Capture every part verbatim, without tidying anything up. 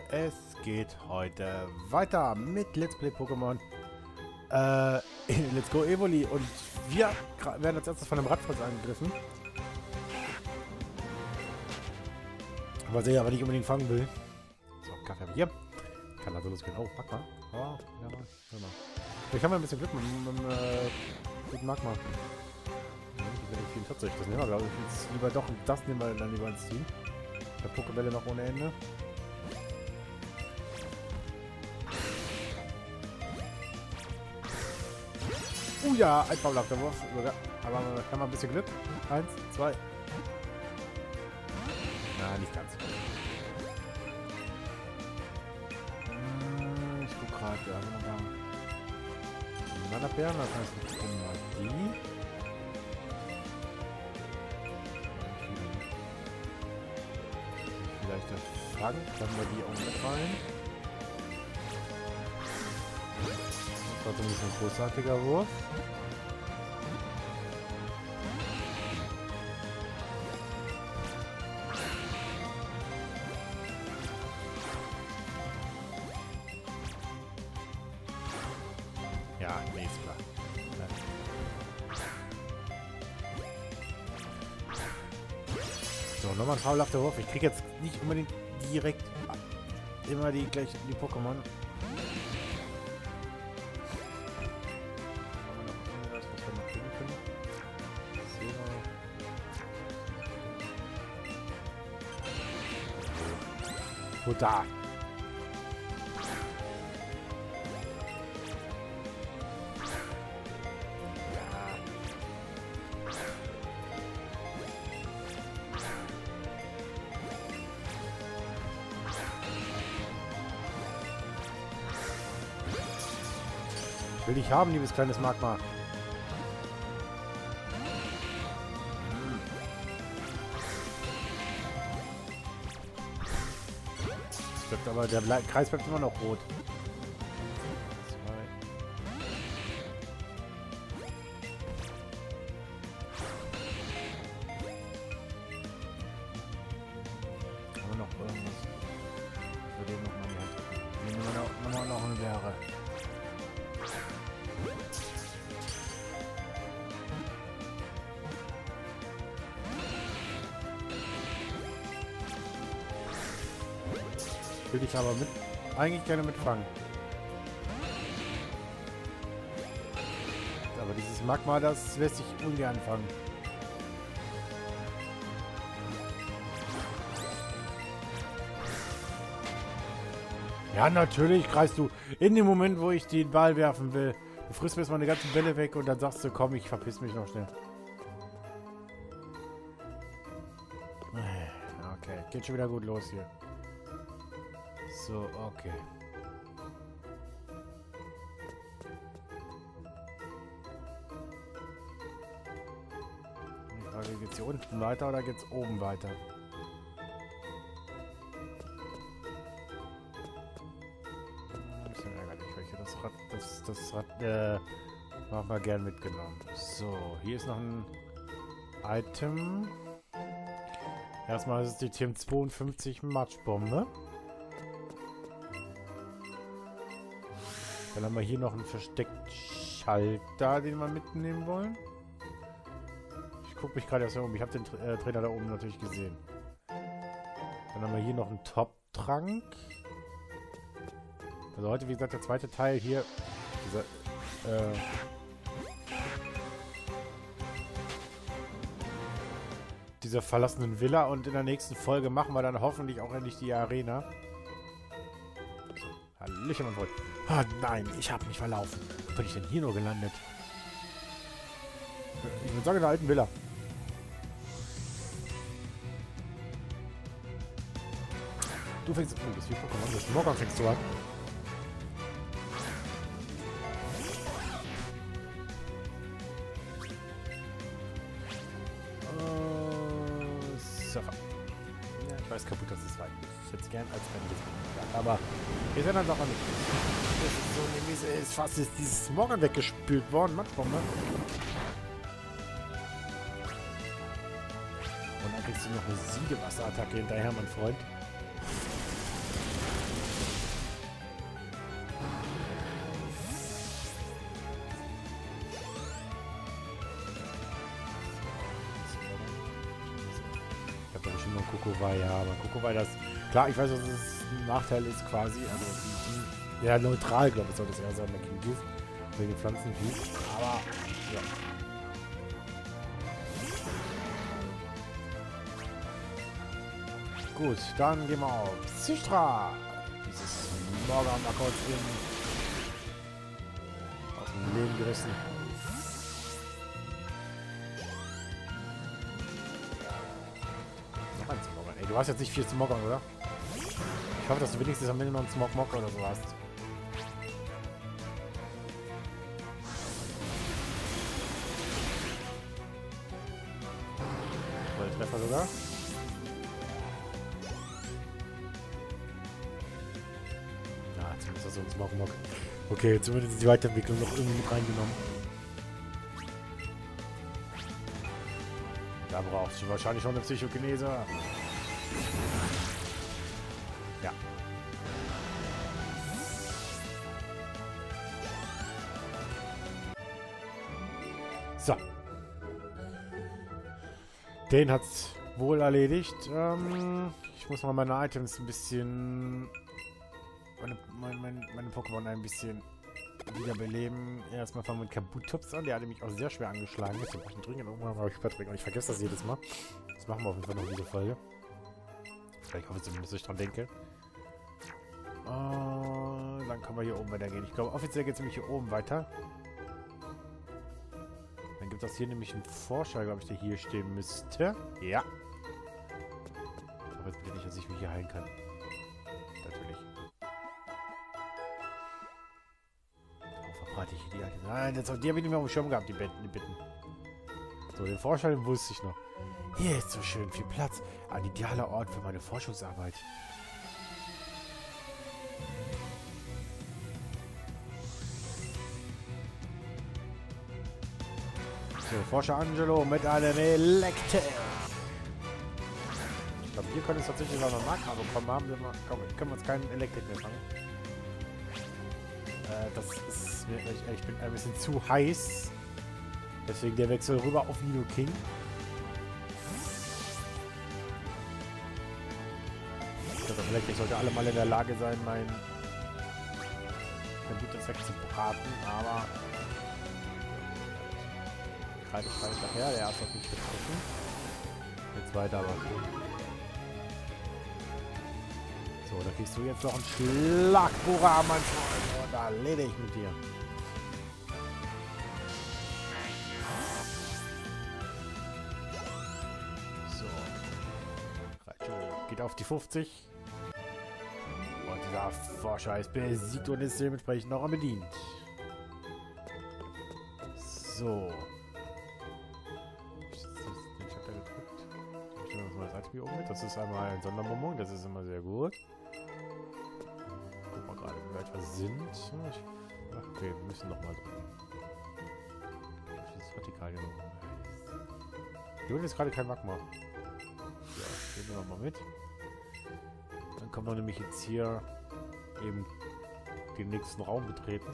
Es geht heute weiter mit Let's Play Pokémon äh, Let's Go Evoli und wir werden als erstes von einem Radfratz angegriffen. Was ich aber nicht unbedingt fangen will. So, Kaffee habe ich hier. Kann also losgehen. Oh, Magma. Oh, ja, hör mal. Vielleicht haben wir ein bisschen Glück mit dem äh, guten Magma. vierundvierzig, das nehmen wir, glaube ich. Jetzt lieber doch, das nehmen wir dann lieber ins Team. Der Pokébälle noch ohne Ende. Oh ja, ein fabelhafter Wurf sogar. Aber wir haben ein bisschen Glück. Eins, zwei. Na, nicht ganz. Ich guck gerade, ja, wenn wir da. Manabären, das heißt, wir gucken mal die. Vielleicht der Fang, können wir die auch mit rein. Das war zumindest ein großartiger Wurf. Ja, nee, ist klar. So, nochmal ein fabelhafter Wurf. Ich kriege jetzt nicht unbedingt direkt immer die gleich die Pokémon. Wo da? Will ich haben, liebes kleines Magma. Bleibt aber der Ble Kreis bleibt immer noch rot. Zwei. Haben wir noch irgendwas? Ich würde eben noch mal die Hand drücken. Nehmen wir noch, noch, noch eine Beere. Will ich aber mit eigentlich gerne mitfangen. Aber dieses Magma, das lässt sich ungern fangen. Ja, natürlich kreist du in dem Moment, wo ich den Ball werfen will. Du frisst mir jetzt meine ganzen Bälle weg und dann sagst du, komm, ich verpiss mich noch schnell. Okay, geht schon wieder gut los hier. So, okay. Die Frage, geht's hier unten weiter oder geht's oben weiter? Ein bisschen ärgerlich, weil ich das Rad, das, das Rad, äh, noch mal gern mitgenommen. So, hier ist noch ein Item. Erstmal ist es die T M zweiundfünfzig Matschbombe. Dann haben wir hier noch einen versteckten Schalter, den wir mitnehmen wollen. Ich gucke mich gerade erst mal um. Ich habe den Tra äh, Trainer da oben natürlich gesehen. Dann haben wir hier noch einen Top-Trank. Also heute, wie gesagt, der zweite Teil hier. Dieser, äh, dieser verlassenen Villa. Und in der nächsten Folge machen wir dann hoffentlich auch endlich die Arena. Hallöchen, mein Freund. Ah, nein, ich habe mich verlaufen. Wo bin ich denn hier nur gelandet? Ich würde sagen, in der alten Villa. Du fängst... Oh, das ist wie Pokémon. Das Morgan fängst du an. Uh, Surfer. Ja, ich weiß kaputt, dass es rein ist. Ich hätte es gern als Rennen gesehen. Aber wir sind dann doch nicht. Das ist so eine Miese. Ist fast ist dieses Morgan weggespült worden. Matschbombe. Und dann kriegst du noch eine Siegewasserattacke hinterher, mein Freund. Item und Kokowai, ja, aber Kokowai, das... Klar, ich weiß, dass es ein Nachteil ist quasi, also... Ja, neutral, glaube ich, soll das eher sein, der King Gift. Wegen den Pflanzentyp. Aber, ja. Gut, dann gehen wir auf Zistra. Dieses Morgan mal kurz in, aus dem Leben gerissen. Noch ein Smogger. Ey, du hast jetzt nicht viel Smogger, oder? Ich hoffe, dass du wenigstens am Ende noch einen Smog-Mock oder so hast. Voll Treffer sogar. So ein Smog-Mock. Okay, zumindest die Weiterentwicklung noch irgendwie mit reingenommen. Da brauchst du wahrscheinlich schon eine Psychokinese. Ja. So. Den hat's wohl erledigt. Ähm, ich muss mal meine Items ein bisschen... Meine, meine, meine, meine Pokémon ein bisschen wiederbeleben. Erstmal fangen wir mit Kabutops an. Der hatte mich auch sehr schwer angeschlagen. Jetzt brauche ich dringend irgendwann mal übertrinken. Und ich vergesse das jedes Mal. Das machen wir auf jeden Fall noch in dieser Folge. Ich hoffe zumindest, dass ich dran denke. Uh, dann können wir hier oben weitergehen. Ich glaube, offiziell geht es nämlich hier oben weiter. Dann gibt es hier nämlich einen Forscher, glaube ich, der hier stehen müsste. Ja. Aber jetzt bitte nicht, dass ich mich hier heilen kann. Natürlich. Warte ich die Alte. Nein, jetzt die habe ich nicht mehr auf dem Schirm gehabt, die Betten, die Bitten. So, den Forscher, den wusste ich noch. Hier ist so schön viel Platz. Ein idealer Ort für meine Forschungsarbeit. So, Forscher Angelo mit einem Elektek. Ich glaube, hier können es tatsächlich noch eine Magma bekommen haben. Wir komm, können wir uns keinen Elektrik mehr fangen. Äh, das ist mir, ich, ich bin ein bisschen zu heiß. Deswegen der Wechsel rüber auf Nidoking. Ich glaube, das Elektrik sollte alle mal in der Lage sein, mein Computer wegzubraten, aber Kreide schreit nachher, der erste hat nicht getroffen. Der zweite aber schon. So, da kriegst du jetzt noch einen Schlagbohrer, mein Freund. Und da lede ich mit dir. So. Raichu geht auf die fünfzig. Und dieser Forscher ist besiegt und ist dementsprechend noch bedient. So. Hier oben mit. Das ist einmal ein Sondermomon, das ist immer sehr gut. Guck mal gerade, wie weit wir sind. Ich, ach, okay, wir müssen nochmal drücken. Das ist vertikal genug. Hier unten ist gerade kein Magma. Ja, gehen wir nochmal mit. Dann können wir nämlich jetzt hier eben den nächsten Raum betreten.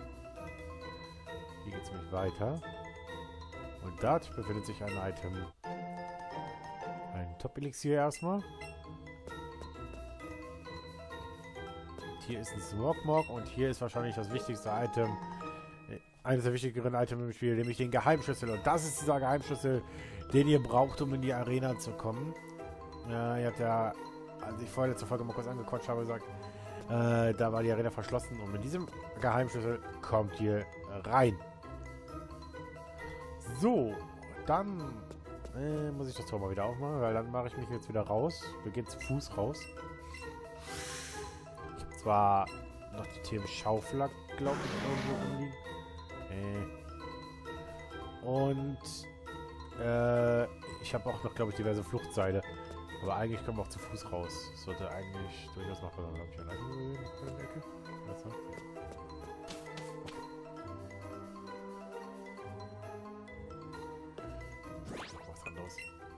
Hier geht es nämlich weiter. Und dort befindet sich ein Item. Ein Top-Elixier erstmal. Und hier ist ein Smog-Mog und hier ist wahrscheinlich das wichtigste Item. Eines der wichtigeren Items im Spiel, nämlich den Geheimschlüssel. Und das ist dieser Geheimschlüssel, den ihr braucht, um in die Arena zu kommen. Ja, ihr habt ja, als ich vorher letzte Folge mal kurz angequatscht habe, gesagt, äh, da war die Arena verschlossen. Und mit diesem Geheimschlüssel kommt ihr rein. So, dann äh, muss ich das Tor mal wieder aufmachen, weil dann mache ich mich jetzt wieder raus. Wir gehen zu Fuß raus. Ich habe zwar noch die Themen Schaufler, glaube ich, irgendwo rumliegen. Äh. Und äh, ich habe auch noch, glaube ich, diverse Fluchtseile. Aber eigentlich können wir auch zu Fuß raus. Das sollte eigentlich durchaus machbar sein. Habe ich alleine gesehen in der Ecke? Was noch? Was anderes.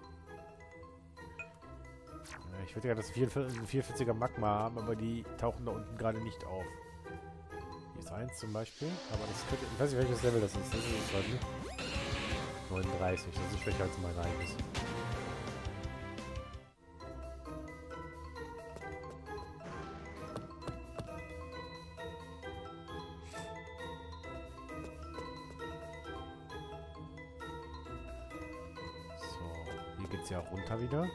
Ich würde ja das vierundvierziger Magma haben, aber die tauchen da unten gerade nicht auf. Hier ist eins zum Beispiel, aber das könnte, ich weiß nicht, welches Level das ist. Das ist es halt nicht. neununddreißig, das ist schwächer als mein eigenes. jetzt ja runter wieder.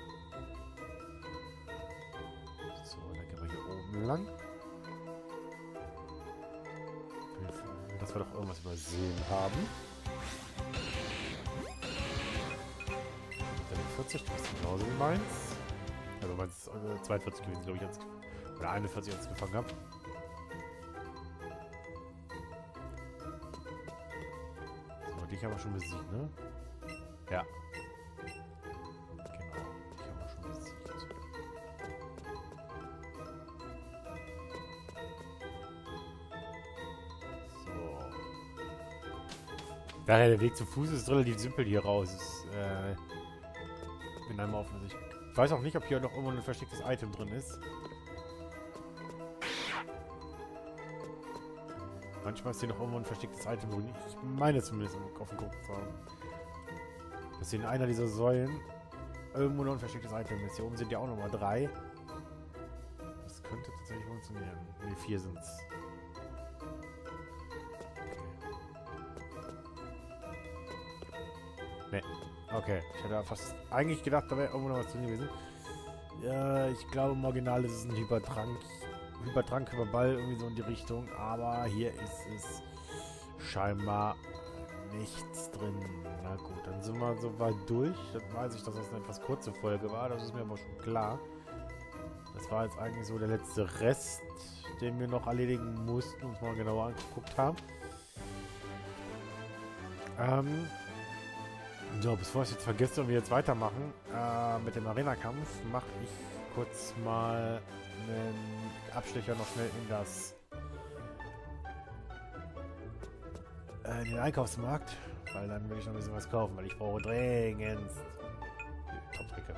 So, dann gehen wir hier oben lang. Dass wir doch irgendwas übersehen haben. vierzig, das ist genauso wie meins. Also meins ist äh, zweiundvierzig gewesen, glaube ich, als, oder einundvierzig, als ich gefangen habe. So, dich haben wir schon besiegt, ne? Ja. Genau, dich haben wir schon besiegt. So. Daher der Weg zu Fuß ist relativ simpel hier raus. Ist, äh, bin einmal offen. Ich weiß auch nicht, ob hier noch irgendwo ein verstecktes Item drin ist. Manchmal ist hier noch irgendwo ein verstecktes Item drin. Ich meine zumindest auf dem Kopf zu haben. Dass hier in einer dieser Säulen irgendwo noch ein verstecktes Item ist. Hier oben sind ja auch nochmal drei. Das könnte tatsächlich funktionieren. Ne, vier sind es. Ne. Okay, ich hätte fast eigentlich gedacht, da wäre irgendwo noch was drin gewesen. Ja, ich glaube im Original ist es ein Hypertrank. Hypertrank, Hyperball, irgendwie so in die Richtung. Aber hier ist es scheinbar nichts drin. Na gut, dann sind wir so weit durch. Dann weiß ich, dass das eine etwas kurze Folge war. Das ist mir aber schon klar. Das war jetzt eigentlich so der letzte Rest, den wir noch erledigen mussten, uns mal genauer angeguckt haben. Ähm... So, bevor ich jetzt vergesse und wir jetzt weitermachen äh, mit dem Arena-Kampf, mache ich kurz mal einen Abstecher noch schnell in das äh, in den Einkaufsmarkt, weil dann will ich noch ein bisschen was kaufen, weil ich brauche dringend Top-Tricke.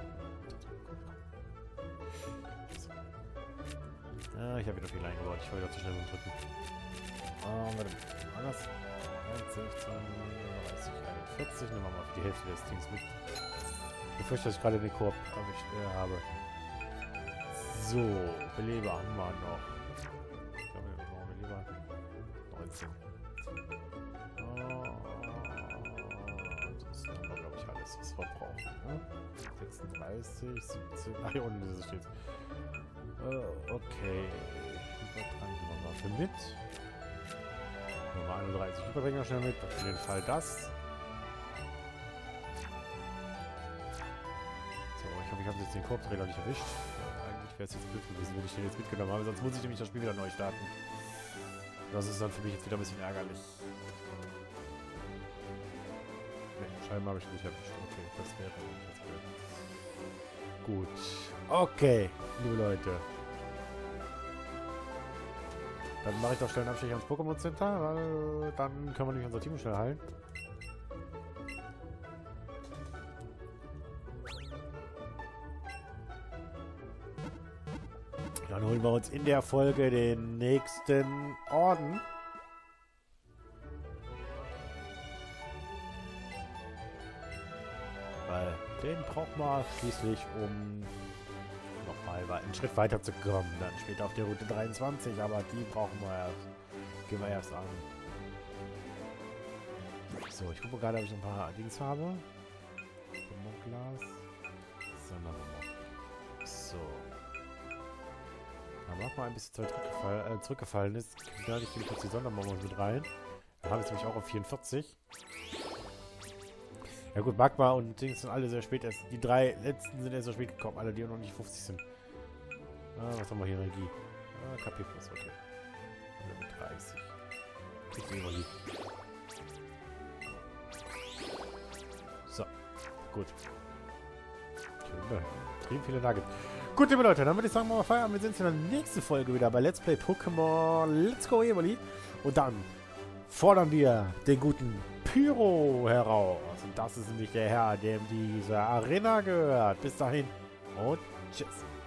So. Ah, ich habe wieder viel eingebaut, ich war wieder zu schnell beim Drücken. Oh, warte, anders. sechzehn, dreißig, einundvierzig, nehmen wir mal für die Hälfte des Dings mit. Ich befürchte, dass ich gerade den Korb erwischt äh, habe. So, Beleber haben wir noch. Ich glaube, wir brauchen Beleber. neunzehn. Oh, ansonsten haben wir, glaube ich, alles, was wir brauchen. Ne? sechsunddreißig, siebzehn. Ach, hier unten ist es steht. Uh, okay. Übertragen wir mal für mit. Nummer einunddreißig. Überbringen wir schnell mit. Auf jeden Fall das. So, ich hoffe, ich habe jetzt den Korbträger nicht erwischt. Ja, eigentlich wäre es jetzt blöd gewesen, wenn ich den jetzt mitgenommen habe. Sonst muss ich nämlich das Spiel wieder neu starten. Das ist dann für mich jetzt wieder ein bisschen ärgerlich. Nee, scheinbar habe ich nicht erwischt. Okay, das wäre jetzt blöd. Gut. Okay, liebe Leute. Dann mache ich doch schnell einen Abstecher ans Pokémon Center, weil dann können wir nämlich unser Team schnell heilen. Dann holen wir uns in der Folge den nächsten Orden. Weil den braucht man schließlich, um nochmal einen Schritt weiter zu kommen. Dann später auf der Route dreiundzwanzig, aber die brauchen wir erst. Gehen wir erst an. So, ich gucke gerade, ob ich noch ein paar Dings habe. Glas. So, so. Da macht mal ein bisschen zurückgefallen, äh, zurückgefallen ist. Da ich gebe kurz die Sondermauer mit rein. Dann habe ich nämlich auch auf vierundvierzig. Ja gut, Magma und Dings sind alle sehr spät erst. Die drei letzten sind erst so spät gekommen. Alle, die noch nicht fünfzig sind. Ah, was haben wir hier? Energie. Ah, K P plus, okay. Mit dreißig. Ich nehme mal die. So, gut. Extrem viele Nuggets. Gut, liebe Leute, dann würde ich sagen, machen wir Feierabend. Wir sehen uns in der nächsten Folge wieder bei Let's Play Pokémon Let's Go Evoli. Und dann fordern wir den guten Pyro heraus. Und das ist nämlich der Herr, dem diese Arena gehört. Bis dahin und tschüss.